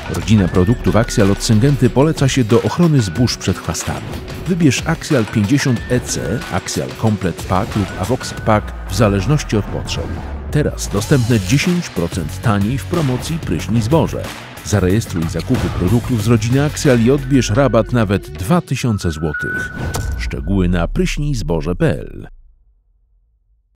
Rodzina produktów Axial od Syngenty poleca się do ochrony zbóż przed chwastami. Wybierz Axial 50 EC, Axial Complete Pack lub Avoxa Pack w zależności od potrzeb. Teraz dostępne 10% taniej w promocji Pryśnij Zboże. Zarejestruj zakupy produktów z rodziny Axial i odbierz rabat nawet 2000 zł. Szczegóły na pryśnijzboże.pl.